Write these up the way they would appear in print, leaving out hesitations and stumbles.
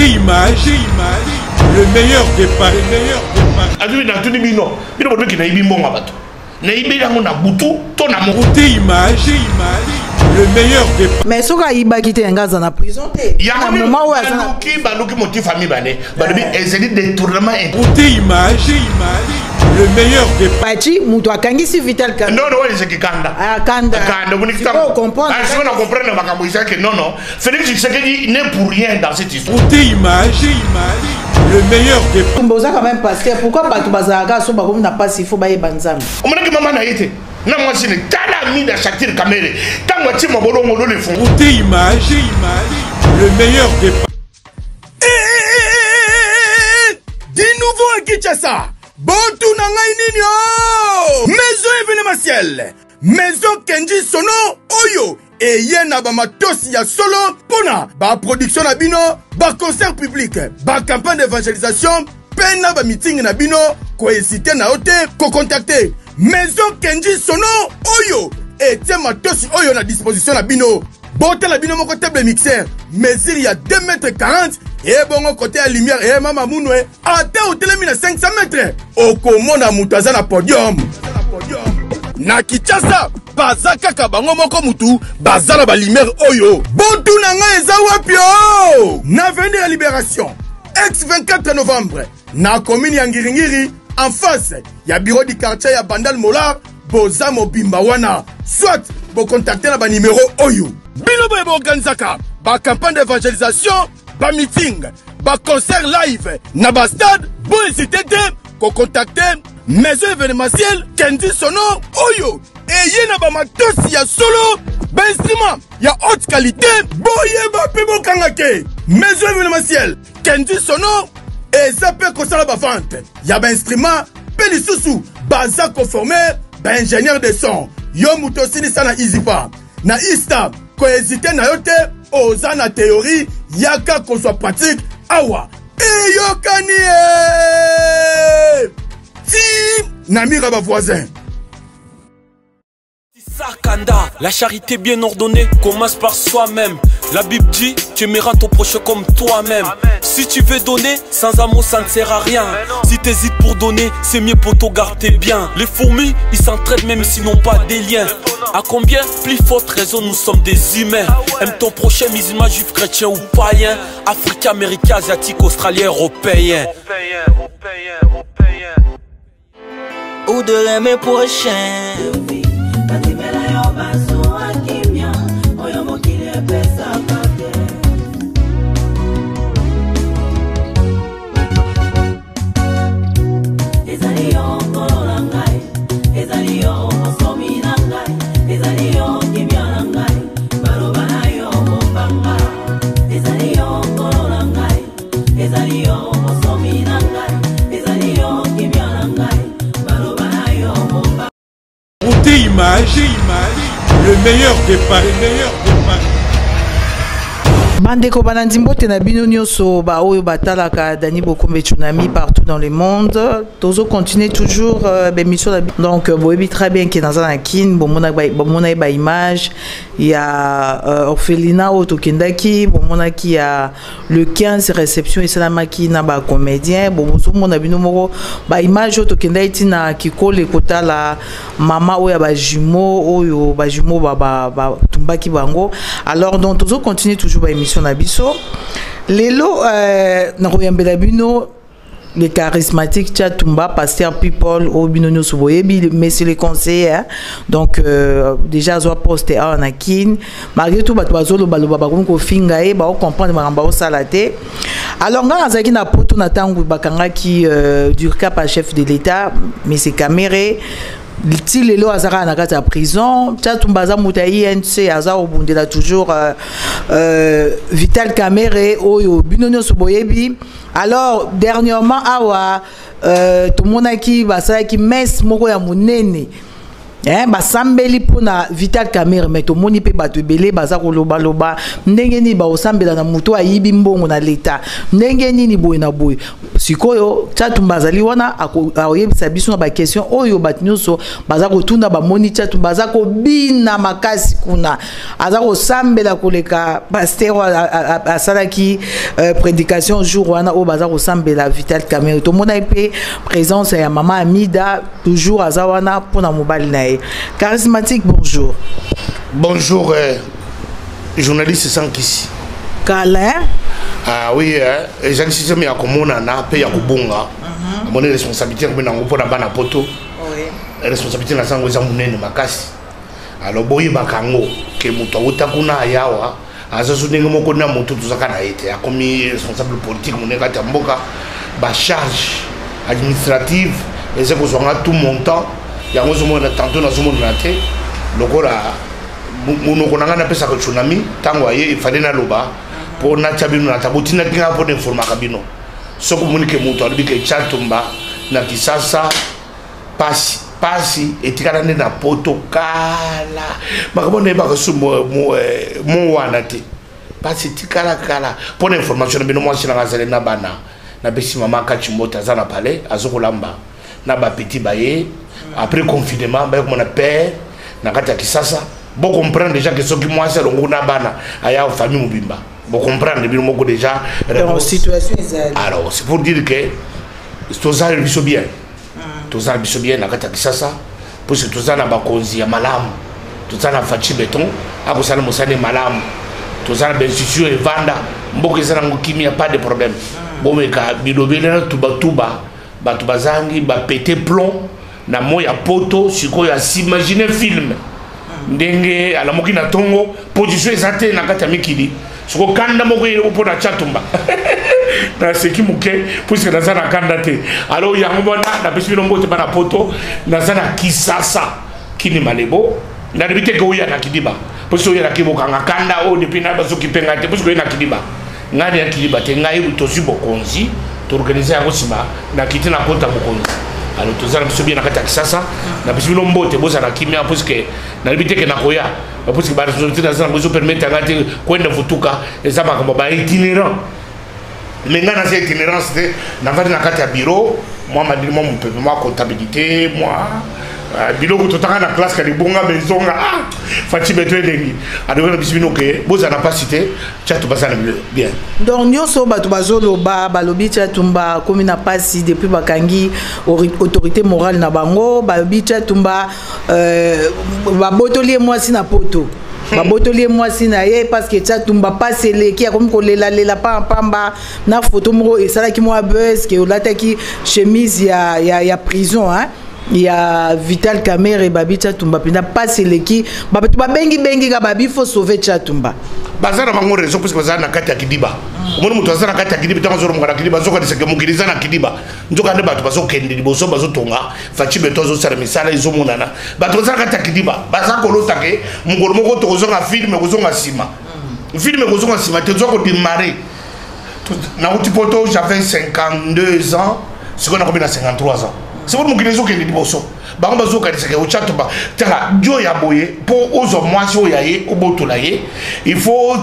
image, le meilleur départ, Azui na tuni bino bodo ki na ibi mbonga bato. Na ibi yango na butu to na côté image, le meilleur départ. Mais soka iba qui te ngaza na prison te. Ya moment où azana baluki motif famille bane. Badobi ezeli détournement. Côté image, le meilleur départ. Pachi muto akangi si Vital Kamerhe. Non, ouais, c'est qui kanda. Ah, kanda. Kanda, vous n'écoutez pas. Comprendre. Ah, si on a compris le makambo que non. Félix Tshisekedi n'est pour rien dans cette histoire. Côté image, le meilleur départ. Mboza quand même pasteur. Pourquoi pas tout bazaka so ba comme n'a pas s'il faut ba yebanzam. On m'a dit que maman na été. Na moi c'est le talami de Shakir Kamerhe. Quand moi tu m'abolo le fond. Côté image, le meilleur départ. Di nouveau à Kinshasa. Bontu nangai nini Maison événementielle. Maison Kenji Sono Oyo. Et yena ba matosi ya solo pona ba production na bino, ba concert public, ba campagne d'évangélisation, pena ba meeting na bino, ko hésiter na ote, ko contacter Maison Kenji Sono Oyo. Et tiens matosi Oyo na disposition na bino. Bote la bino moko table mixeur, mesure ya 2,40 m. Et bon côté à lumière et mama mounoué, ate hôtel mina 500 mètres. Okomona mutaza na podium. Na Kinshasa, bazaka kabango moko mutu, bazala ba lumière oyo. Bontu nanga eza wapio. Na vende la libération. Ex 24 novembre, na commune ya Ngiringiri, en face, ya bureau du quartier ya Bandal Molar, boza mobimba wana. Soit, bo contacter la ba numéro oyo. Bino bo organizaka, ba campagne d'évangélisation, ba meeting, ba concert live, na ba stade, bo hésiter ko contacter maison événementielle Kenji Sono Oyo. Et yena ba matosi ya solo, ba instrument ya haute qualité, boye ba pebo kangake. Maison événementielle Kenji Sono et ça peut consommer ba vente. Ya ba instrument, pe lisusu, baza conformé, ba ingénieur de son. Yo mutosini sana izipa. Na Ista, ko hésiter na yote, oza na théorie, yaka qu'on soit pratique, awa. Et yo kanie! Si, namira ba voisin. Sakanda, la charité bien ordonnée commence par soi-même. La Bible dit, tu aimeras ton prochain comme toi-même. Si tu veux donner, sans amour ça ne sert à rien. Si tu hésites pour donner, c'est mieux pour te garder bien. Les fourmis, ils s'entraident même s'ils n'ont pas des liens. À combien plus forte raison nous sommes des humains. Aime ton prochain musulman, juif, chrétien ou païen. Africain, américain, asiatique, australien, européen. Ou de mes prochains. Côté image, le meilleur départ, Bandeko banandimbo te na bino nyoso ba oyo batalaka Dani Bokombe Tsunami partout dans le monde. Tozo continue toujours l'émission donc boyebi très bien que dans un kin bomona ba image il y a orphelinat otokendaki bomona qui a le 15 réception et salamaki na ba comédien bomoso mona bino moko ba image otokendaki na kikole kota la mama oyo ba jumeau ba tumbaki bango. Alors donc tozo continue toujours ba émission na biso lelo na koyambela bino les charismatiques Tchatumba pasteur people au binono soboyebi messieurs les conseillers donc déjà zo poster en akin malgré tout bato bazolo baloba ba ko finga e ba comprendre maramba o salate. Alors nga azaki na poto na tangu bakanga qui du cap à chef de l'état mais c'est Kamerhe ti lelo azaka na kati ya prison Tchatumba za mutayi NC aza obundela toujours Vital Kamerhe oyo binono soboyebi. Alors dernièrement awa tout monde qui basala qui messe moko ya munene basambeli pona Vital Kamerhe mais to moni pe bato belé baza ko loba ndenge ni ba osambela na muto ayibi mbongo na leta ndenge ni boye na boye sikoyo Tchatumba azali wana akoyebisa biso na ba question oyo batinyoso baza kotunda ba moni Tchatumba baza ko bina makasi kuna aza ko sambela koleka pasteur asalaki prédication jour wana o baza ko sambela Vital Kamerhe to mona pe présence ya maman Amida toujours aza wana pona mobile nae charismatique. Bonjour. Bonjour journaliste Sankisi Calin. Ah oui, j'ai système ya komona na pe ya kubunga. Mon responsabilité ko na ngopo na bana poto. Oui. Responsabilité na sango za munene makasi. Alors boyi bakango ke muto utakuna yawa azazo ndenge moko na muto tuzaka na ete akomi responsable politique munene kati mboka ba charge administrative et c'est ko zonga tout montant ya ngozo mona tantôt na zomo na te lokola munoko nanga na pesa ko tsunami tango aye ifale na loba pour na chabino na tabutina kinga pour informer kabino soko munike muto alibike Tchatumba na kisasa pasi etikala na poto kala makabone ba ko sumo mo wana te pasi tikala kala pour information bino moi sina ngazale na bana na besi mama Kachimota zana pale azokolamba na ba petit baye après confinement ba ko na père na kati ya kisasa bon comprendre déjà que ce qui moi c'est longo na bana aya famille mobimba bon comprendre bien moko déjà dans situation alors c'est pour dire que tout ça le biso bien tout ça biso bien na kati ya kisasa pour que tout ça na bakonzi ya malamu tout ça na fachi beton ako sana mosane malamu tout ça na institution et vanda mboko ezana ngokimia pas de problème bon mais ka bilobela tuba batu bazangi ba péter plomb na moya poto siko ya s'imaginer film ndenge ala moki na tongo position ezate na kati ya mikili siko kanda moko ile upo na Tchatumba na seki muke puisque na zana kanda te alors yango bona na pesi lombote bana poto na zana kisasa kini malebo na debite ko ya na kidiba puisque ya na kiboka ngakanda o depuis na bazo kipenga te puisque na kidiba ngani ya kidiba te ngai to subo konzi to organiser yango sima na kitina konta bokonzi. Alors tout ça nous bien na kati ya kisasa na biso lombote boza na kimia parce que na libite ke na koya parce que ba responsabilité na ça nous permettre ngati kwenda futuka ezama kama ba itinérant mais ngana c'est itinérance na vadi na kati ya bureau moi madini moi mon peuple moi comptabilité moi biloko totaka na classe kalibonga bezonga fati beto elengi adona bisibino ke boza na pas cité Tchatumba ça bien donc nyoso bato bazoloba balobi Tchatumba comme na pasi depuis bakangi autorité morale na bango balobi Tchatumba babotoli mwasi na poto babotoli mwasi na ye parce que Tchatumba passe eleki comme kolela pamba na photo moko esalaki mwa buzz ke olataki chemise ya prison hein. Il y a Vital Kamerhe et Babi Tchatumba pina passe leki babatu bengi ka babi faut sauver Tchatumba bazana bango raison parce que bazana na kati ya kidiba omoni mutu azana kati ya kidiba tango zoro mukana kidiba zoka diseke mukiriza na kidiba nzoka nde batu bazo kende liboso bazo tonga fachi beto zo sala misala izo monana batu bazana kati ya kidiba baza kolota ke mungolo moko to kozonga film kozonga sima film kozonga sima te zo ko démarrer na utipoto j'avais 52 ans c'est qu'on a combien 53 ans. C'est pour nous qui les ont dit bosso. Bango bazo ka diseke o Tchatumba. Tala dio ya boye pour ozo mwasi o yaye o botolaye. Il faut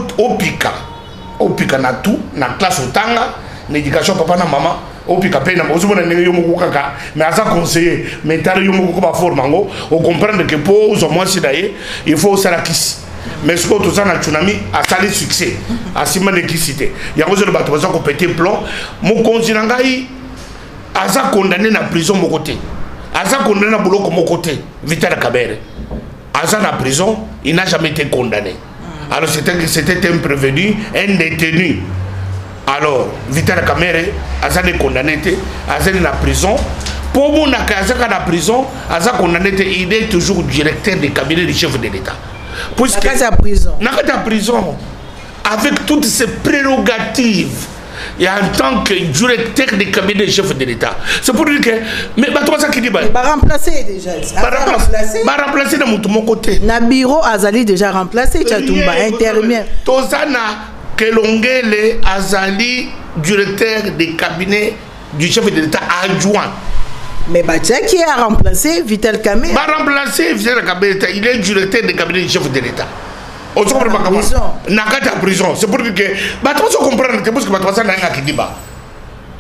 opika na tout na classe otanga, na éducation papa na maman. Opika pe na bozo mona ndenge yo moko kaka. Mais asa conseiller, mais tala yo moko ba formango, o comprendre que pour ozo mwasi daye, il faut ça la kisi. Mais ce que tout ça na tsunami a sali succès. A sima de kisité. Ya ngozo le bato bazo ko péter plomb. Mon continent ngai Aza condamné na prison mon côté. Aza condamné na boulot mon côté. Vital Kamerhe. Aza na prison, il n'a jamais été condamné. Alors c'était un prévenu, un détenu. Alors Vital Kamerhe, Aza est condamné, Aza est na prison. Pour mon Aza na prison, Aza condamné, il est toujours directeur du cabinet du chef de l'État. Puisque na prison. Na prison. Avec toutes ses prérogatives. Et en tant que directeur des cabinets des chefs de l'État. C'est pour dire que... Mais toi, ça qui dit... Il va remplacer déjà. Il va remplacer de mon côté. Na bureau Azali déjà remplacé, Tchatumba, intermédiaire. Tozana Kelongele Azali, directeur des cabinets du chef de l'État adjoint. Mais Batia qui a remplacé Vital Kamerhe. Va remplacer Vital Kamerhe, il est directeur des cabinets du chef de l'État. On se comprend pas. Nakata prison. C'est pour dire que tu vas comprendre que parce que tu vas kidiba.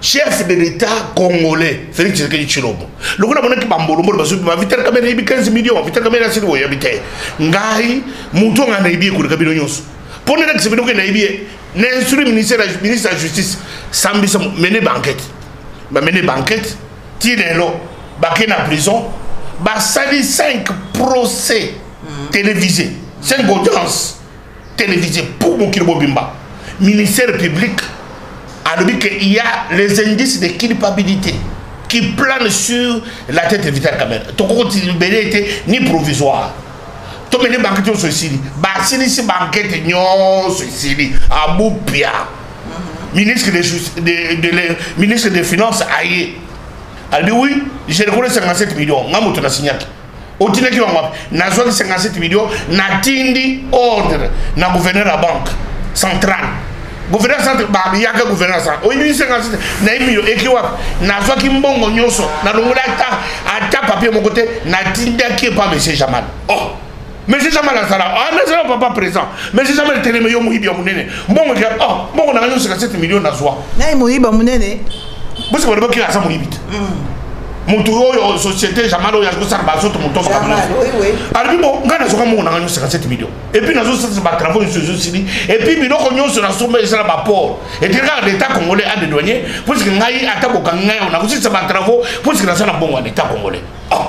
chef de l'État congolais, Félix Tshisekedi Tshilombo. Le gouvernement qui bambolo, Vital Kamerhe a 15 millions, Vital Kamerhe a 6 millions d'habitants. Ngai, Mouton a naïbi pour le cabinet Nyos. Pour ne pas que naïbi, l'instruit ministre de la Justice, Sambisa mener banquette. Mener banquette, tirer l'eau, baquer en prison, sali 5 procès télévisés, 5 audiences télévisées pour mon Kirbo Bimba. Ministère public a dit qu'il y a les indices de culpabilité qui planent sur la tête de Vital Kamerhe. Ton compte était ni provisoire. Ton mené banquette au Sicile. Basili si banquette nyon Sicile. À Boupia. Ministre des Finances aïe. Elle dit oui, j'ai reconnu 57 millions. Je suis signé. Au Tinaki Wangwap, n'a 57 millions, n'a tindi ordre, n'a gouverneur la banque centrale. Gouverneur central, il y a que gouverneur central. Au niveau 57, n'a millions, et qui wap, n'a soit qui mbongo nyoso, n'a l'ongla à ta papier mon côté, n'a tindi qui est pas M. Jamal. Oh! M. Jamal a ça ah, n'est pas présent. M. Jamal est télé, mais il y a mon nene. Bon, on a 57 millions dans soi. N'a pas mon nene. Vous savez pas qui a ça mon limite. Mon tour société Jamal il y a que ça baso tout mon temps ça oui alors bon ngana soka mo na 57 millions et puis nazo ça ba travaux sur Sicile et puis bino ko nyo sur la somme ça ba port et puis quand l'état congolais a des douaniers pour que ngai ataboka ngai on a aussi ça ba travaux pour que ça na bon l'état congolais ah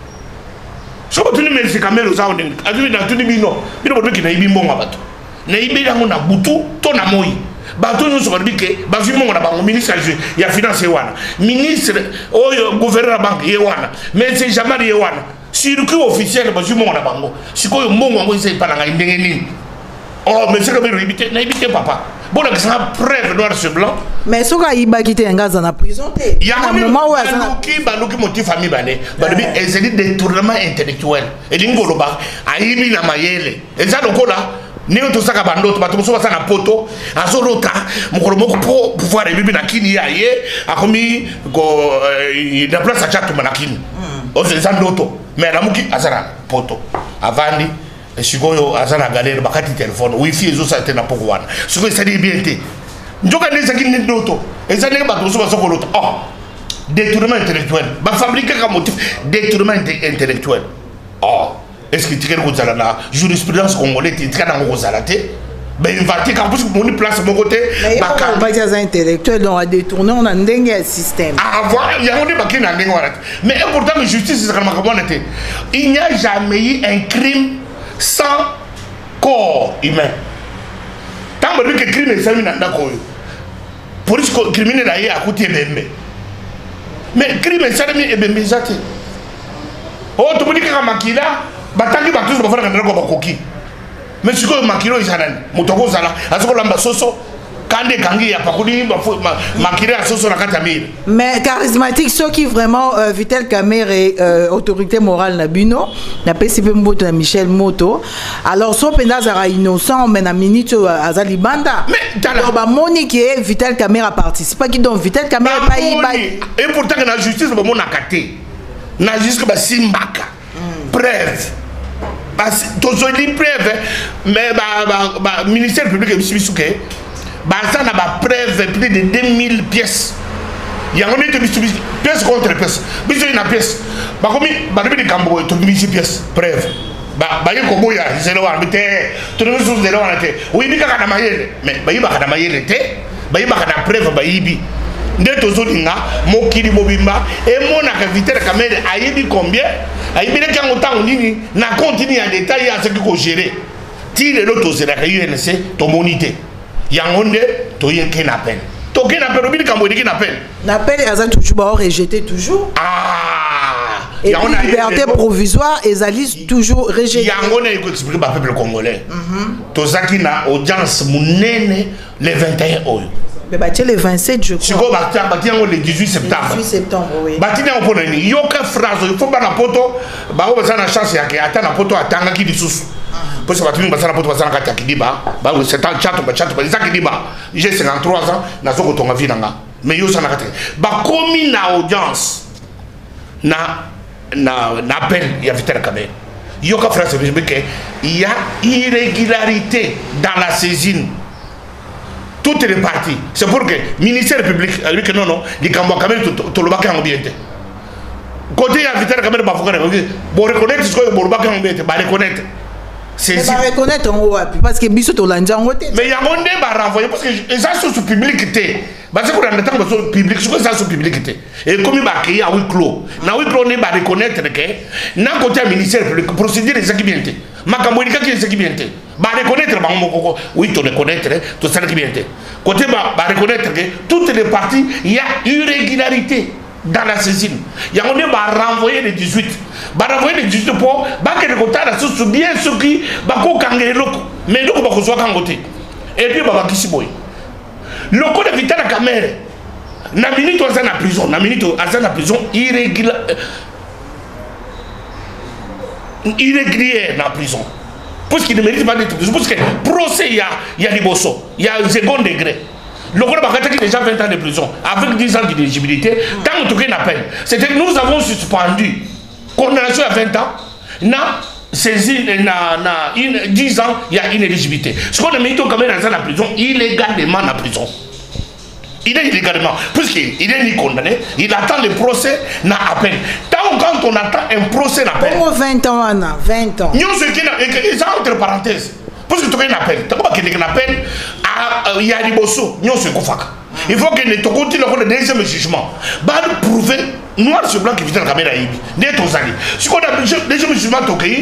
so ba tuni merci kamelo za on azumi na tuni bino bodo ki na ibi mbonga bato na ibi yango na butu to na moi bato nous sommes dit que bazu mon na bango ministre ya finance wana ministre oyo gouverneur la banque yewana mais c'est jamais yewana circuit officiel bazu mon na bango sikoyo mbongo ngo ise pana ngai ndenge nini oh mais c'est comme rébité na ibité papa bon là ça preuve noir sur blanc mais soka iba kité ngaza na prison te ya moment où azana baluki motif famille bane balubi ezeli détournement intellectuel elingolo ba ayibi na mayele eza lokola Néo tout ça ka bandoto bato moso basa na poto azolota mokolo moko po pouvoir ebibi na kini ya ye akomi ko na place a chatu na kini oze zandoto mais la muki azana poto avandi sikoyo azana galère bakati téléphone wifi ezo sa te na poko wana sikoyo sali bien te njoka neza kini ndoto ezane bato moso basa kolota oh détournement intellectuel ba fabriquer comme motif détournement intellectuel oh est-ce que tu as la jurisprudence congolaise tu as la ben inventé quand vous avez place mon côté les intellectuels ont détourné on a un système il y a un mais pourtant la justice il n'y a jamais eu un crime sans corps humain tant que le crime est sans d'accord police criminel a coûté mais crime est sans bien oh tout le monde qui a maquillé batangi batuzo bafana ngana ko bakoki mais siko makiro izanani mutoko zala azoko lamba soso kande kangi ya pakuli makire ya soso na katamir mais charismatique ceux qui vraiment Vital Kamerhe autorité morale na bino na PCP Mboto na Michel Moto alors so penda zara innocent mais na minute azali banda mais ba monique Vital Kamerhe a participé qui donc Vital Kamerhe pas et pourtant que la justice ba mona katé na justice ba simbaka preuve tozoli preuve mais le ministère public est bisouké ça n'a pas preuve plus de 2000 pièces il y a une pièce contre pièce bisou une pièce comme de cambo to pièces preuve il ko boya zelo wa bité to no zo zelo wa té oui bika kana mayele mais bayiba kana mayele té bayiba kana preuve bayibi nde tozolinga mokili mobimba et mona ka Vital Kamerhe ayibi combien ayibi le kango tango nini na continue en détail à ce que ko gérer ti le loto zela ka UNC to monité yangonde to yenke na peine to ke na peine obi kambo diki na peine na peine azan toujours ba rejeté toujours et on a liberté provisoire ezali toujours rejeté yangonde ko expliquer ba peuple congolais to zaki na audience munene le 21 oyo mais bâti le 27 je crois. Si vous bâti le 18 septembre. 18 septembre oui. Bâti na opona ni yoka phrase il faut ba na poto ba o na chance ya ke ata na poto atanga ki disusu. Parce que bâti ni ba na poto ba na kata kidiba ba o c'est un chat ba za kidiba. J'ai 53 ans na zoko tonga vi nanga. Mais yo sa na kata. Ba komi na audience na appel ya Vital Kamerhe. Yoka phrase que il y a irrégularité dans la saisine. toutes les parties. C'est pour que le ministère public, lui que non, il y a quand même tout le bac en bien. Côté à Vital Kamel Bafouka, bon reconnaître ce que bon bac en bien, bah reconnaître. C'est ça. Reconnaître en haut, parce que Bissot Hollande en haut. Mais il y a un débat renvoyé parce que ça c'est sous publicité. Parce qu'on a un temps de public, c'est ça sous publicité. Et comme il va créer à huis clos, na huis clos on va reconnaître que na côté ministère public procédure des activités. Makamouika qui est activités. Va reconnaître bah on oui tu reconnaître tout ça activités. Côté va reconnaître que toutes les parties il y a irrégularité dans la saisine. Il y a un débat renvoyé les 18. Va renvoyer les 18 pour va que le côté là sous bien ceux qui va ko kangé loko. Mais loko va ko soit kangoté. Et puis va kisi boy. Le code de Vital Kamel, na minute à la prison, na minute à la prison irrégulière dans la prison. Parce qu'il ne mérite pas d'être prison. Parce que procès, il y a des bossos, il y a un second degré. Le code de Vital déjà 20 ans de prison, avec 10 ans d'éligibilité, tant que tu as appel. C'est que nous avons suspendu condamnation à 20 ans, na saisi, na 10 ans, il y a une éligibilité. Ce qu'on a mis quand même dans la prison, illégalement dans la prison. Il est illégalement, puisqu'il est ni condamné, il attend le procès, n'a appel. Tant quand on attend un procès, n'a appel. Pour 20 ans, Anna, 20 ans. Nous, ce qui est entre parenthèses, parce que tu as un appel, tu as un appel, il y a des bossos, nous, ce qu'on fait. Il faut que nous continuions le deuxième jugement. Va prouver, noir sur blanc, qui vient de la caméra. D'être aux alliés. Ce qu'on a deuxième jugement,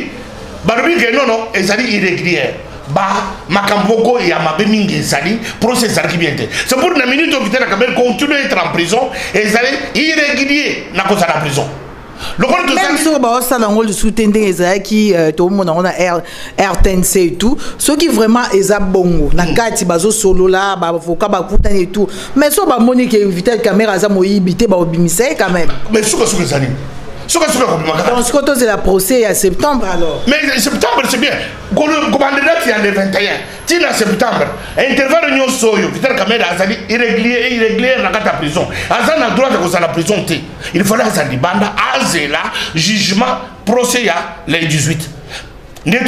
non, ils allaient irrégulière. Bah, Makamboko et Amabe Mingi Sali, procès qui vient. C'est pour la minute où Vital Kamel continue à être en prison et ils allaient irrégulier dans la prison. Même si on a un soutien qui tout le monde a RTNC et tout, ceux qui vraiment est bongo, na kati bazo solo là, ba foka ba kutan et tout. Mais so ba moni que Vital Kamel a moyibité ba obimisa quand même. Mais ce que ça dit. Donc, ce que c'est la procès à septembre alors. Mais septembre c'est bien. Le commandant qui est le 21, il en septembre. Intervalle de Soyo, Vital Kamel a dit irrégulier dans la prison. Azan a le droit de aller à la prison. Il fallait à Banda, Azela, jugement, procès les 18. Mais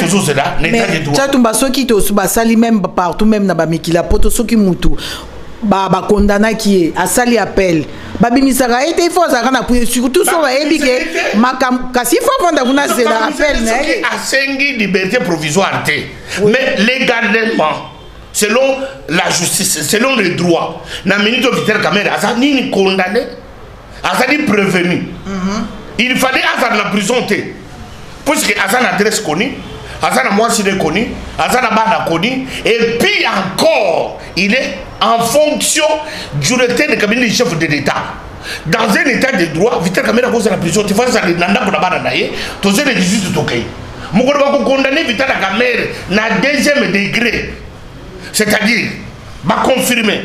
ceux qui te même partout, même dans Bamikila, pour ceux qui moutent. Ba condamné qui est à sali appel babi misara été il faut ça kana surtout sur ba ebike makam kasi faut vendre kuna c'est l'appel mais a sengi liberté provisoire mais légalement selon la justice selon les droits na minute Vital Kamel a ni condamné a ni prévenu il fallait avoir la prison parce que a une adresse connue Azana moi si connu, Azana bana connu, et puis encore, il est en fonction du directeur de cabinet du chef de l'État. Dans un état de droit, Vital Kamel a causé la prison, tu vois ça, les nanda pour la bana naïe, tu sais les 18 de Tokay. Mon gouvernement condamné Vital Kamel na deuxième degré, c'est-à-dire, va confirmer.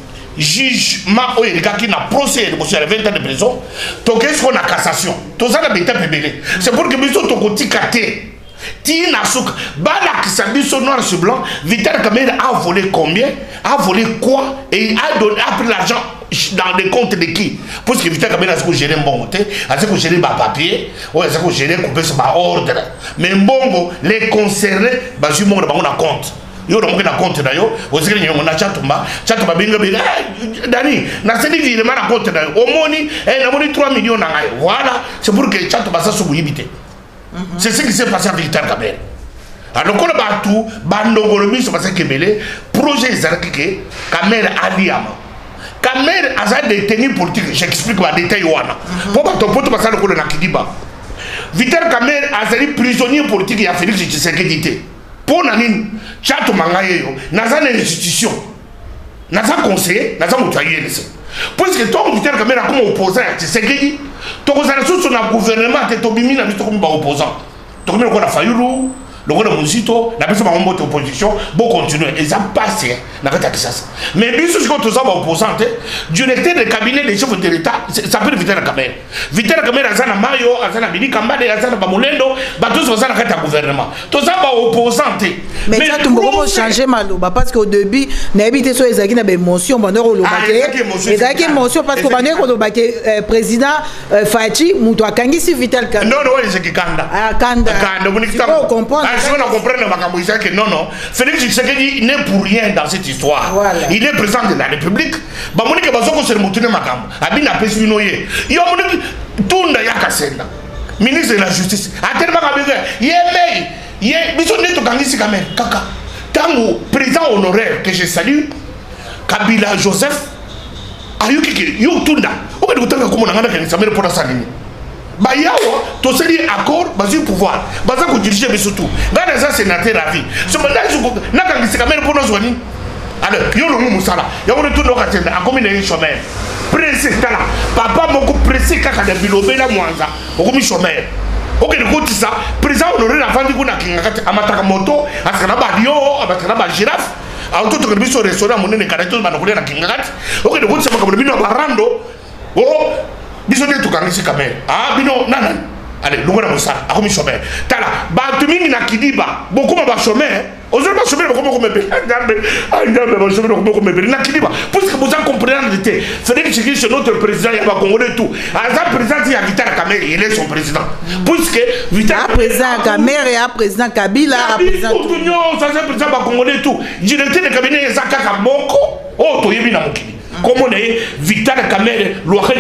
Jugement où il y a qui n'a procès de 20 ans de prison, Tokay ce qu'on a cassation. Tout ça n'a pas été. C'est pour que nous sommes au caté. Tina Souk, Bala qui s'habille sur noir sur blanc, Vital Kamel a volé combien? A volé quoi? Et il a pris l'argent dans les comptes de qui? Parce que Vital Kamel a ce que gérer un bon côté, a ce que gérer un papier, ou a ce que gérer un ordre. Mais bon, les concernés, je suis mort dans compte. Yo donc na compte na yo osiki nyongo na chatumba binga binga dani na seli vile na compte na yo omoni na moni 3 millions na ngai voilà c'est pour que chatumba ça se bouillibité. C'est ce qui s'est passé avec Vital Kamel. Alors quand on a tout bandogolomi se passé Kebele projet Zarkike Kamel Aliama Kamel a des tenues politiques j'explique ma détail wana pour pas ton pote passer le col na Kidiba Vital Kamel a été prisonnier politique et a Félix Tshisekedi pour nani chato mangaye yo naza na institution naza conseiller naza motayer parce que toi Vital Kamel a comme opposant à Tshisekedi tu as sous son gouvernement tu es obimi na biso comme opposant tu comme le Fayulu le gouvernement Muzito la personne va monter opposition bon continuer et ça passe na kata kisasa mais biso ce que tu as opposant directeur de cabinet des chefs de l'État ça peut Vital Kamel azana mayo azana bini kambade azana bamulendo ba tous bazana kata gouvernement tout ça va opposant mais ça tu peux changer maloba parce qu'au début na habité sur ezaki na émotion bandeur au lobake ezaki émotion parce que bandeur au lobake président Fachi muto akangi si Vital Kamel non ezaki kanda kanda vous comprendre je vais comprendre que non, non. Félix Tshisekedi n'est pour rien dans cette histoire. Voilà. Il est président de la République. Bamoni ke bazoko se mutune makambo. Abina pesi binoye. Yo moni tunda yakasenda. Ministre de la Justice. Atelema kabega. Ye biso neto kangisi quand même. Kaka. Tango président honoraire que je salue Kabila Joseph ayuki yo tunda. Oka ndikutanga komona ngana kanisa mere pona sanini. Bayawa, to se dit accord, basi pouvoir. Basa ko diriger biso tout. Ngana za sénateur à vie. Ce mandat je na kangisi quand même pona zwani. Alors, yo lo musala. Yo ko tout lokatenda akomi na chômeur. Pressé tala. Papa moko pressé kaka de bilobela mwanza. Okomi chômeur. Ok, le côté ça, président honoré la vente qu'on a qui a mataka moto, à ce qu'on a badio, à ce qu'on a girafe, à tout le monde sur le restaurant, mon nez caractère, ma nouvelle à Kingagat. Ok, le côté ça, comme le bino barando, oh, bisonné tout quand ici quand même. Ah, bino, nanan. Allez, l'on a ça, à commis chômeur. Tala, bah, tu m'y n'a qui dit bah, beaucoup ma chômeur. Aujourd'hui, ma chômeur, comment me paye? Pour que vous en compreniez, c'est que c'est notre président, il va congolais tout. À ça, président, il y a Vital Kamerhe, il est son président. Puisque Vital président Kamerhe et président Kabila, président congolais tout. Directeur de cabinet, il y a Zaka Moko. Oh, tu es bien Mokili. Comme on est Vital Kamerhe,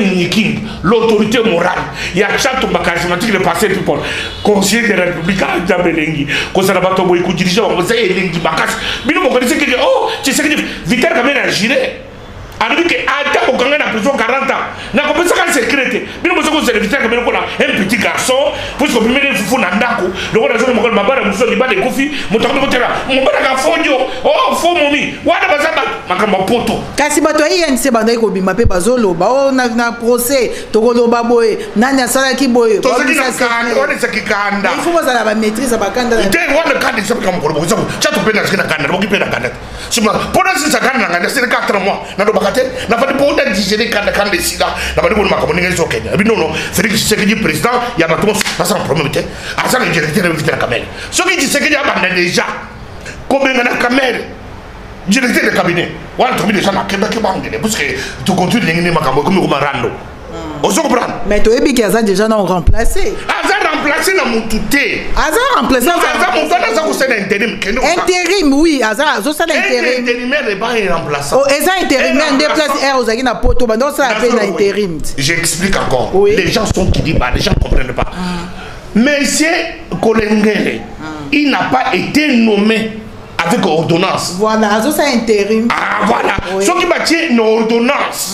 l'autorité morale. Il y a chaque tombe charismatique, le passé people. Conseiller de la République, Djabelengi. Conservateur Boykou, dirigeant, on sait, Lengi Bakas. Mais nous, on connaissait que, oh, tu sais que Vital Kamerhe a giré. Alors que Adam au Kanga na prison 40 ans. Na ko pesa ka secrétaire. Bino mo soko serviteur comme on a un petit garçon pour se primer fufu na ndako. Donc on a zo mo ko mabara muso ni ba de kofi mo to ko tera. Mo ba ka fonjo. Oh fo momi. Wana bazaba makamba poto. Kasi bato INC banda ko bima pe bazolo ba o na procès to ko lo ba boy. Nanya sala ki boy. To se ki na kanda, on se ki kanda. Il faut ça la maîtrise ba kanda. Te wana kanda se ka mo ko bo. Cha to pe na se na kanda, mo ki pe na kanda. Sima pona se sa kanda na se 4 mois. Na do ba n'a pas de bon digérer quand les sida n'a pas de bon macamonier sur Kenya. Non, non, Félix Tshisekedi président, il y a maintenant ça sans problème. À ça, le directeur de Vital Kamerhe. Ce qui dit c'est qu'il y a déjà combien de Kamerhe, directeur de cabinet. On a trouvé déjà dans Québec, parce que tu continues de gagner macambo comme Rando. On se comprend. Mais tu as dit qu'Azar déjà non remplacé. Azar remplacé dans mon touté. Azar remplacé. Azar mon frère, ça c'est intérim. Intérim, oui. Azar, ça c'est intérim. Intérimaire n'est pas un remplaçant. Oh, et ça intérimaire, des places air aux agina poto, donc ça appelle intérim. J'explique encore. Les gens sont qui disent pas, les gens ne comprennent pas. Monsieur Kolengele, il n'a pas été nommé avec ordonnance. Voilà, ça c'est intérim. Ah voilà. Ce qui m'a dit une ordonnance.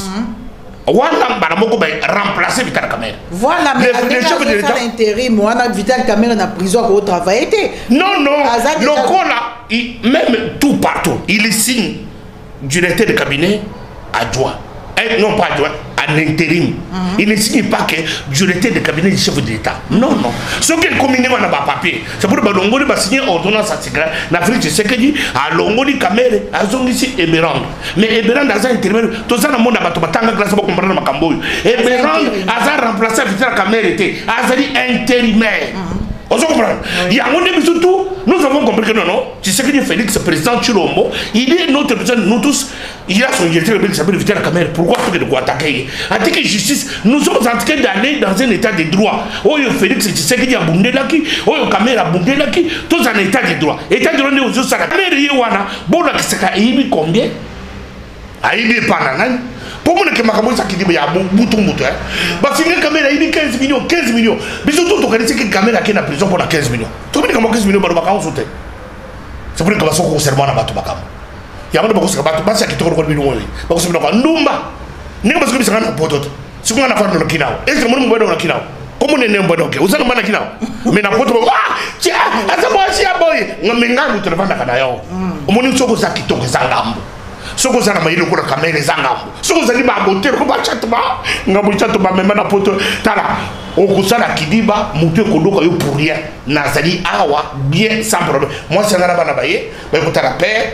Voilà, remplacer Vital Kamerhe. Voilà, mais avec l'intérim, on a Vital Kamerhe dans la prison au travail. Non, non, le là, même tout partout, il signe directeur de cabinet adjoint. Non, pas adjoint, à l'intérim. Il ne signe pas que directeur de cabinet du chef de l'État. Non, non. Ce qui est combiné, on n'a pas papier. C'est pour que Longoli va signer ordonnance à Tigran. L'Afrique, c'est ce qu'il dit à Longoli Kamerhe, à Zongisi et Eberand. Mais Eberand, dans un intérim, tout ça, dans le monde, on va grâce à comprendre ma camboy. Eberand, a remplacé Vital Kamerhe, a dit intérimaire. On se comprend. Il y a un début surtout, nous avons compris que non, non, tu sais que Félix, président Chilombo, il est notre président, nous tous, il a son directeur qui s'appelle Vital Kamerhe. Pourquoi il faut attaquer? Attaquer justice, nous sommes en train d'aller dans un état de droit. Oh, Félix, tu sais qu'il y a Bundé là qui, oh, Kamerhe a Bundé là qui, tous en état de droit. État de droit, nous sommes en train de bon, là, c'est combien? Aïe, pas nanan. Pour moi, que ma caméra qui dit il y a bouton bouton. Bah, si une caméra il dit 15 millions, 15 millions. Mais surtout, tu connais que caméra qui est en prison pour 15 millions. Tu connais comment 15 millions pour le bac sauter. C'est pour que tu sois conservé dans le bac. Il y a un peu de choses qui te reconnaissent millions. Parce que tu Numba. N'est pas ce que tu as un poteau. Si on a fait dans le kinao. Est-ce que mon dans le kinao? Comment on est un bon ok? Vous avez un kinao. Mais n'a pas de ah, tiens, à ce moment-ci, boy. On m'a engagé te le vendre à Kanayo. On m'a dit que ça qui tombe sans gambo. Ce que vous avez dit, c'est que les angles. Ce que vous avez dit, c'est que vous avez dit, c'est que vous avez dit, Kidiba, Mouté Kodoko, pour rien. Nazali, Awa, bien, sans problème. Moi, c'est un arabe, mais vous avez la paix.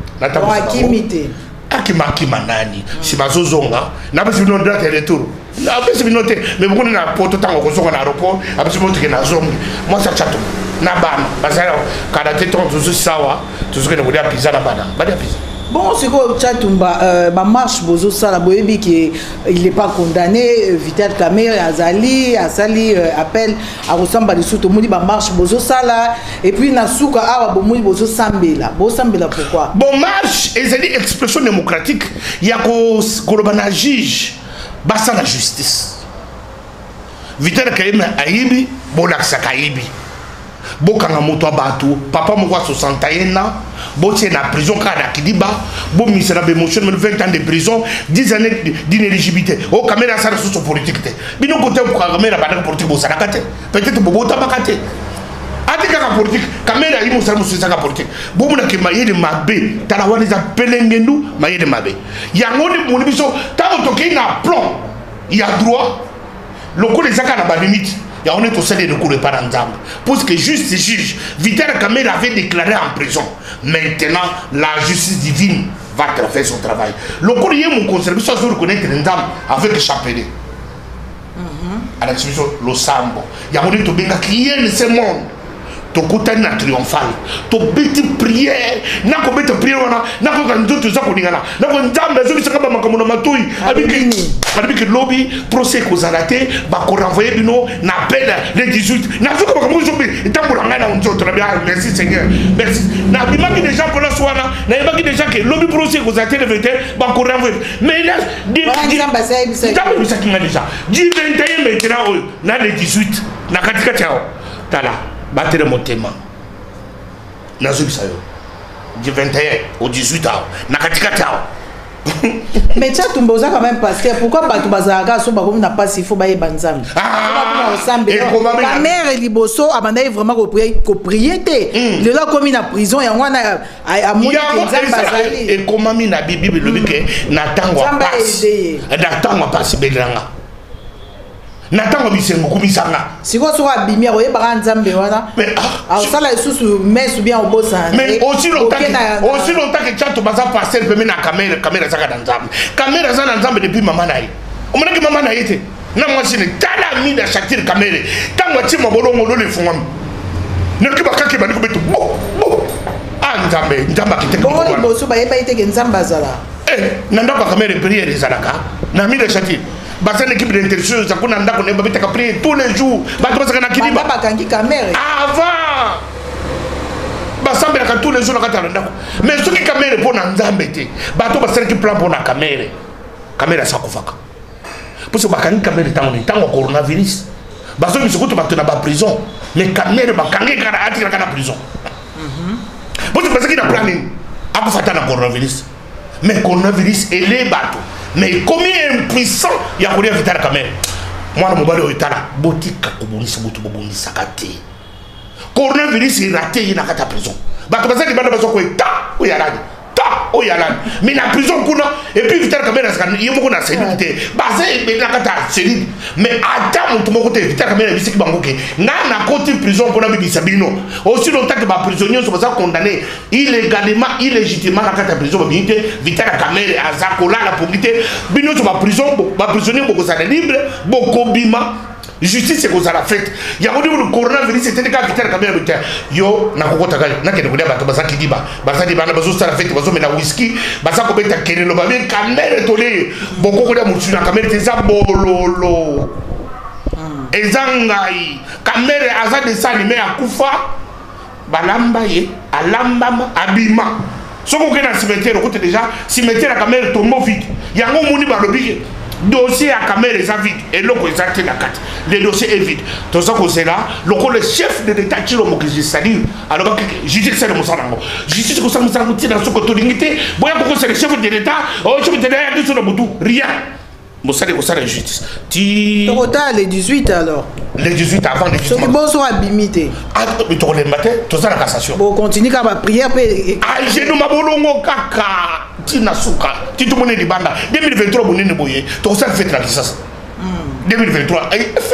Akimité. Akimanani. Si ma zozonga, n'a pas besoin de retour. N'a pas besoin de mais vous avez un pote tant qu'on soit en aéroport, absolument que la zone. Moi, ça chatte. N'a pas, parce que quand la tête tombe, tout ça, tout ce que vous voulez à pizza, la bana. Badia pizza. Bon, c'est quoi Tchatumba, ma marche bozo sala boyebi qui il n'est pas condamné, Vital Kamerhe Azali appelle à ressemble de tout monde ba marche bozo sala et puis nasuka awa bomuli bozo sambela pourquoi? Bon marche ezali expression démocratique ya ko kolobana juge basa la justice. Vital Kamerhe aibi bolakisa kaibi. Bokanga moto abatu papa moko 61 ans botie na prison kana kidiba bo misera be motion 20 ans de prison 10 années d'inéligibilité o Kamerhe ça sous politique te bino côté pour Kamerhe ba politique bo sana kate peut-être bobo tabakate atika ka politique Kamerhe ali mo sana mo sisa ka politique bo mona ke mayele mabe tala wani za pelengendu mayele mabe yango ni moni biso tango toki na plan il y a droit loko les aka na ba limite. Il y a un autre de cours de par ensemble. Parce que juste juge, Vital Kamerhe avait déclaré en prison. Maintenant, la justice divine va faire son travail. Le cours de mon conseil, ça se reconnaître une dame avec le chapelet. À l'expression, le sambo. Il y a un autre qui est de ce monde. To kota na triomphal to beti prière na ko beti prière wana na ko kanzo to zako ningana na ko nzambe zo bisaka ba makamuna matui abiki lobby procès ko zalate ba ko renvoyer bino na peine le 18 na zo ko makamu zo bi tambula ngana onzo to bien merci Seigneur merci na bimaki des gens pour la soana na bimaki des gens que lobby procès ko zalate le 21 ba ko renvoyer mais là nzambe bisaki ngana déjà du 21 maintenant na le 18 na katika chao tala battre mon thème. Nazo bisayo. Du 21 au 18 ans. Nakatika tao. Mais tu as tout quand même pasteur. Pourquoi pas tout bazaka so ba comme n'a pas s'il faut ba banzam. Ma mère liboso abandai vraiment ko prier te. Le là comme na prison ya wana a moni nzamba bazali. Et comment mi na bible le bike na tangwa pass. Na tangwa pass belanga. Natanga bisengo kumisanga siko so abimi oye ba nzambe wana mais ça la sous mais ou bien au bossa mais aussi longtemps que Tchato baza passer peut na caméra ça dans nzambe caméra ça dans nzambe depuis maman naï on m'a dit que maman naï était na moi c'est tala mi da chatir caméra quand moi tima bolongo lo le fungam ne ki ba kake ba ni ko betu nzambe ki te ko ni boso ba yeba ite ke nzamba azala nanda ba caméra prière ezalaka na mi da chatir. Bassin l'équipe d'intercession, ça qu'on a prier tous les jours. Avant, Bassin tous les jours, mais ceux qui Kamerhe pour Nzambete, bateau Bassin qui plan pour la Kamerhe, Kamerhe ça koufaka. Parce que Bakani Kamerhe est en coronavirus. Bassin qui se retrouve dans la prison, mais Kamerhe Bakani est dans la prison. Parce que Bassin qui a plané, à quoi fait coronavirus? Mais coronavirus est les bateaux. Mais combien impuissant il y a Vital Kamerhe. Moi, je suis là, botika kobonisa mutu bobonisa kate. Coronavirus est raté, il y a une prison. Parce que les gens qui ta o yalani. Mais la prison kuna et puis Vital Kamerhe il y a beaucoup de cellule. Basé mais na kata cellule. Mais attends mutu moko te Vital Kamerhe bisiki bangoke. Na côté prison pour na bibisa bino. Aussi longtemps que les prisonniers sont condamnés illégalement, illégitimement na kata prison babinte Vital Kamerhe azakola la publicité bino sur la prison, ba prisonniers boko ça libre, boko bima. Justice c'est qu'on a la fête. Il y a un coronavirus, c'était des cas Vital Kamerhe. Yo, na koko tagali, na kene kudia bato basaki diba, basaki diba na bazo sa la fête, bazo mena whisky, basako beta kene lo babe Kamerhe tole, boko kudia mutu na Kamerhe teza bololo. Ezangai, Kamerhe aza de salime akufa, balamba ye, alamba abima. Soko kena cimetière, côté déjà cimetière à Kamerhe tombe vite. Yango moni balobi. Dossier à Kamerhe est vide et l'autre est acté la carte. Le dossier est vide. Tout ça, c'est là. Le chef de l'État, qui est salut. Alors, justice, c'est le Moussanango. Justice, c'est le Moussanango. Dans ce côté, c'est le chef de l'État. Oh, je me dis, rien. C'est la justice. Tu as les 18 alors. Les 18 avant les 18. Ce qui bon sont abimité. Ah, mais tu le matin, tu as la cassation. Bon, continue à ma prière. Ah, j'ai nous ma bolongo kaka. Tina Souka, Tito Moné de Banda, 2023, Moné de Boye, tu as fait la licence. 2023,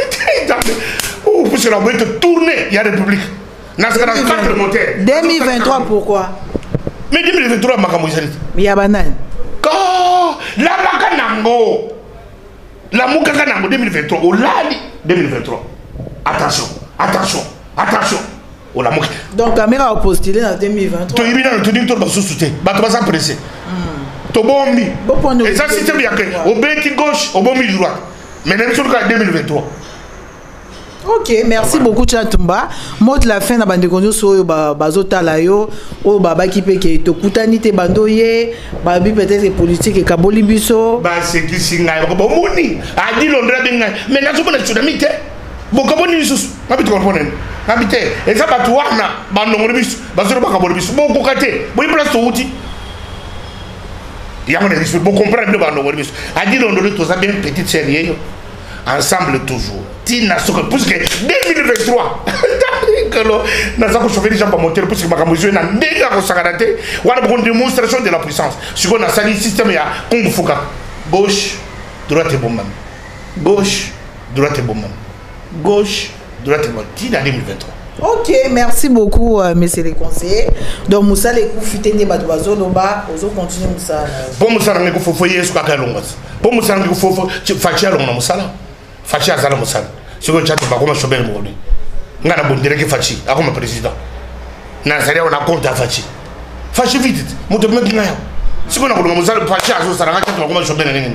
oh, parce que la voie est tournée, il y a la République. 2023, pourquoi? Mais 2023, Makamouizali. Il y a banane. La Makanango, la Moukakanango 2023, au Lali 2023. Attention, attention, attention. Donc caméra a postulé en 2023. Tu es dans le tour de sous-souté. Tu vas s'empresser. Tu bombi. Et ça, c'est bien que au béti gauche, au bombi droite. Mais même sur le cas 2023. Ok, merci beaucoup Chatumba. Moi de la fin na bande konyo so bazota la yo o baba ki pe ke to kutani te bandoye babi peut-être politique et kaboli biso ba c'est qui singa ko moni a dit l'ondra benga mais na so ko na tsunami te bo kaboni biso habite ko ponen habite et ça ba tuwana bando ngori biso bazoro ba kaboli biso bo ko kate bo place to uti ya mo ne biso bo comprendre bando ngori biso a dit l'ondra to ça bien petite série ensemble toujours. Tina Soko, puisque 2023, nous avons chauffé les gens pour monter, puisque ma mesure n'a déjà consacré, on a une démonstration de la puissance. Ce qu'on a sali le système, il y a Kung Fuka. Gauche, droite et bon même. Gauche, droite et bon même. Gauche, droite et bon. Tina 2023. Ok, merci beaucoup, messieurs les conseillers. Donc, Moussa, les coups futés des badouazos, l'oba, aux autres continuent Moussa. Pour Moussa, il faut foyer ce qu'il y a longas. Pour Moussa, il faut faire longa Moussa. Fachi azala Moussa. Ce que tu as dit, comment je vais mourir. On a bon direct Fachi, à comme président. Nazaria, on a compte à Fachi. Fachi vite, mon domaine qui n'a rien. Si on a bon Moussa, Fachi a ça, comment je vais mourir.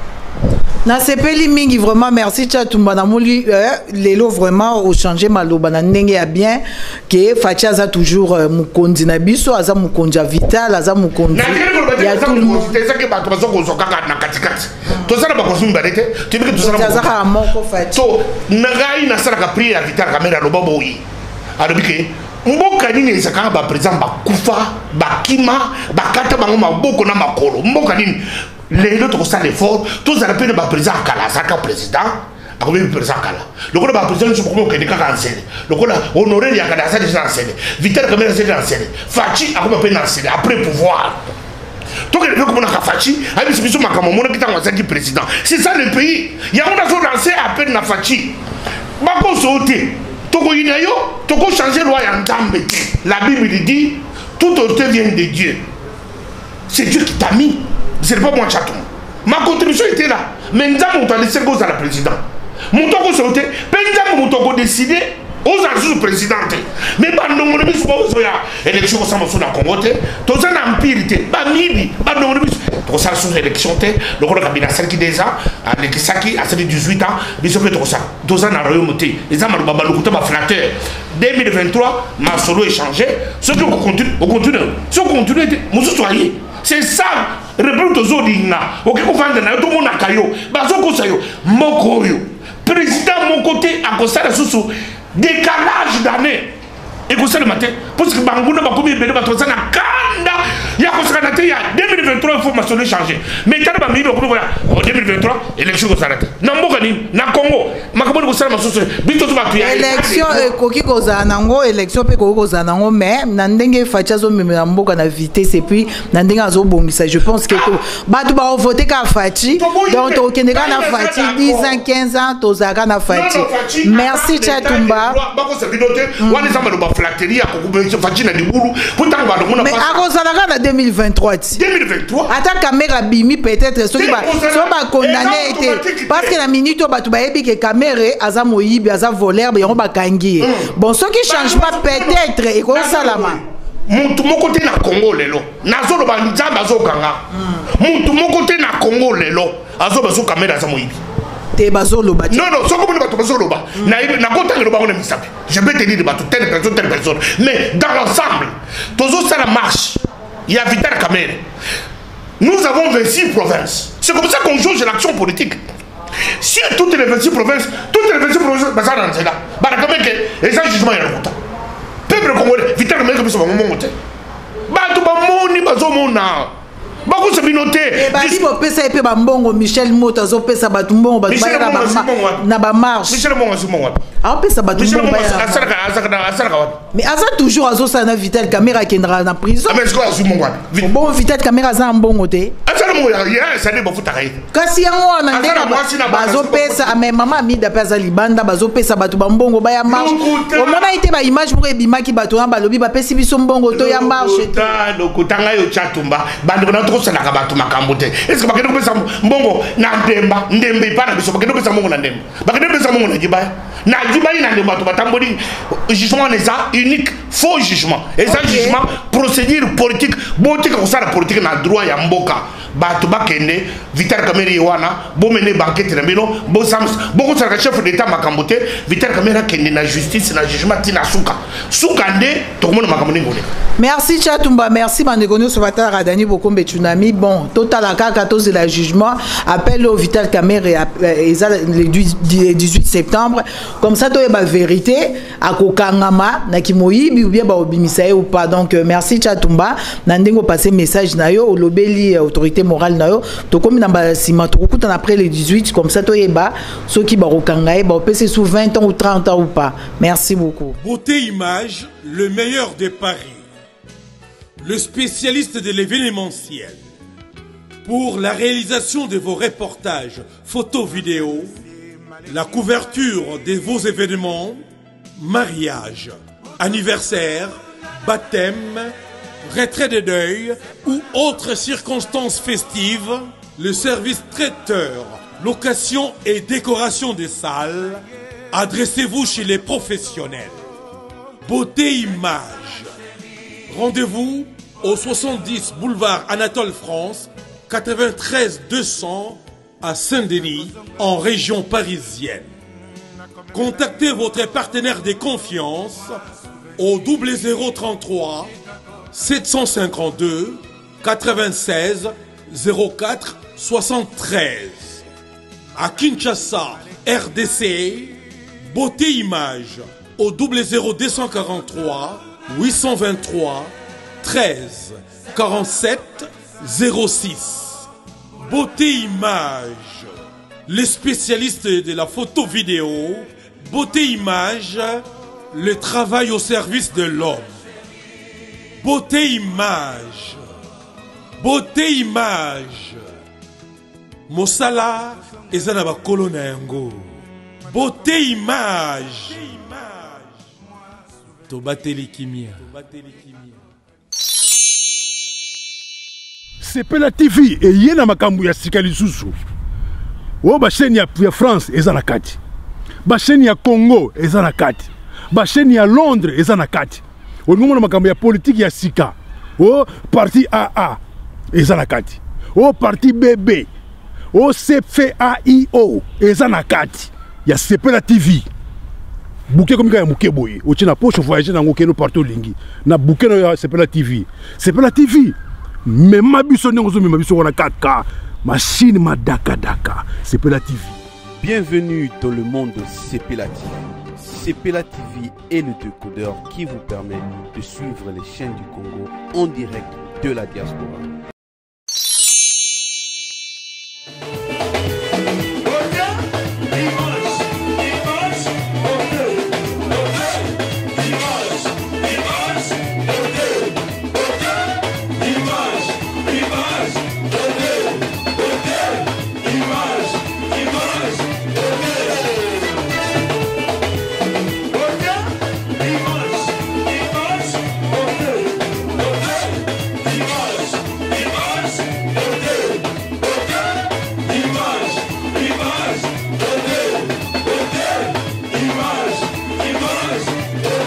Na sepeli mingi vraiment merci Chatumba na moli lelo vraiment au changer maloba na ndenge ya bien que Facha za toujours mukonzi na biso aza mukonja vital aza mukonzi ya tout le monde c'est ça que bato bazo ko zokaka na katikati to sala ba kosumi barete tu veux que to sala za moko Facha to ngai na sala ka prière vital kamera lo babo yi alobike mboka nini ezaka ba président ba kufa ba kima ba kata bango maboko na makolo mboka nini les autres ça l'effort tous à peine ba président kala saka président akobi président kala lokola ba président so ko ke dika kansele lokola honorer ya kada sa déjà enseigné vital kamera c'est enseigné Fachi akobi pe enseigné après pouvoir to ke ko na ka Fachi abi biso makamo mona kitangwa sa président c'est ça le pays ya on a so lancer à peine na Fachi ba ko sauter to ko inayo to ko changer loi ya Nzambe la Bible dit tout autorité vient de Dieu c'est Dieu qui t'a mis. Ce n'est pas moi Chatum. Ma contribution était là. Mais nous avons laissé à la présidente. Mon tour sauté. Nous avons décidé aux archives présidentes. Mais nous avons dit que l'élection au Congo, tout ça n'a empire. Nous avons dit que ça sous l'élection, le cabinet qui déjà, à 18 ans, nous avons dit que ça. Tout ça n'a rien monté. Les hommes ont flatteur. 2023, ma solo est changé. Ce qu'on continue, on continue. Si on continue, nous soyez. C'est ça, rebelle de Zodina. Ok, on va dans tout le monde à Kayo. Bazoko Sayo, Mokoyo. Président, mon côté, à cause de ce décalage d'année. Et comme ça le matin, parce que Bangouna va commis Bédé Batozan à Kanda. Il y a constaté, il y a 2023, il faut m'assurer changer. Mais quand on a mis le groupe, en 2023, élection au Sarate. Nambogani, na Congo, Makabon Gosala Massousse, Bito Bakia. Élection, Koki Kozanango, élection, Peko Kozanango, mais Nandenge Fachazo Memamboka na vitesse et puis Nandenga Zobongisa. Je pense que Batouba a voté qu'à Fachi, donc au Kénéga na Fachi, 10 ans, 15 ans, Tozaka na Fachi. Merci Chatumba. Flatterie à Fatina de Boulou pour t'en voir. Mais à Rosalagana en 2023. 2023. Attends, caméra bimi peut-être ceux qui sont condamnés parce que la minute où tu vas que caméra aza moyibi aza voleur mais on va kangi. Bon ceux qui changent pas peut-être et comme ça là mon côté na Congo lelo nazolo banza bazo kanga mon côté na Congo lelo azo bazo caméra aza moyibi. Non, non, je peux te dire telle personne. Mais dans l'ensemble, tous ça la marche. Il y a Vital Kamerhe. Nous avons 26 provinces. C'est comme ça qu'on juge l'action politique. Si toutes les 26 provinces, ça rentre là. Les gens jugent le peuple congolais, Vital Kamerhe comme ça, beaucoup se minoté. Badi bo pesa epé ba mbongo Michel Mota zo pesa batu mbongo ba na ba marche. Michel Mbongo Zimongo. Ah pesa batu mbongo ba. Mais asa toujours azo sa na Vital Kamerhe kendra na prison. Mais est-ce que Zimongo? Bon Vital Kamerhe za mbongo te. Asa mo ya ça ne ba futa kai. Kasi yango na ndeka bazo pesa mais maman mi da pesa libanda bazo pesa batu ba mbongo ba ya marche. Au mona ite ba image pour ebima ki batu na balobi ba pesi biso mbongo to ya marche. Lokutanga yo Chatumba. Bando na bazosalaka bato makambo te. Est-ce que bakende kopesa mbongo na ndembe pa na biso bakende kopesa mbongo na ndembe. Bakende kopesa mbongo na Dibaya. Na Dibaya na ndembe bato batamboli jugement neza unique faux jugement. Et ça jugement procédure politique botika kosala politique na droit ya mboka. Bato bakende Vital Kamerhe wana bo mener banquette na bino bo sams boko sala chef d'état makambo te Vital Kamerhe kende na justice na jugement tina suka. Suka nde to komona makambo ngone. Merci Chatumba, merci Mandegonio Sovatala Radani Bokombe Tsunami. Bon, total à 14 de la jugement, appel au Vital Kamerhe le 18 septembre. Comme ça, tu as la vérité à Kokangama, Nakimoyi, ou bien Baobimisae ou pas. Donc, merci Chatumba. Nandengo passer message nayo, au lobeli autorité morale nayo. To comme namba sima, to kokuta après le 18, comme ça, tu as ceux qui barokangae, baopese sous 20 ans ou 30 ans ou pas. Merci beaucoup. Beauté Image, le meilleur des paris. Le spécialiste de l'événementiel. Pour la réalisation de vos reportages, photos, vidéos, la couverture de vos événements, mariage, anniversaire, baptême, retrait de deuil ou autres circonstances festives, le service traiteur, location et décoration des salles, adressez-vous chez les professionnels. Beauté Image. Rendez-vous au 70 boulevard Anatole France, 93 200 à Saint-Denis, en région parisienne. Contactez votre partenaire de confiance au 0033 752 96 04 73. À Kinshasa, RDC, Beauté Image au 00243 823 13 47 06. Beauté Image, les spécialistes de la photo vidéo. Beauté Image, le travail au service de l'homme. Beauté Image, Beauté Image, Mosala ezana kolona yango. Beauté Image. Tobateli Kimia. Sepela TV et yena makambu ya sika lisusu. O ba chaîne ya France ezana kati. Ba chaîne ya Congo ezana kati. Ba chaîne ya Londres ezana kati. O ngomona makambu ya politique ya sika. O parti AA ezana kati. O parti BB. O CFAIO ezana kati. Ya Sepela TV. Bouquet comme ya muke boye. O tina poche voyager na ngokeno partout lingi. Na bouquet ya Sepela TV. Sepela TV. Mais ma biso n'engozo mais ma biso wana 4K. Machine ma daka. Sepela TV. Bienvenue dans le monde de Sepela TV. Sepela TV est le décodeur qui vous permet de suivre les chaînes du Congo en direct de la diaspora. Image.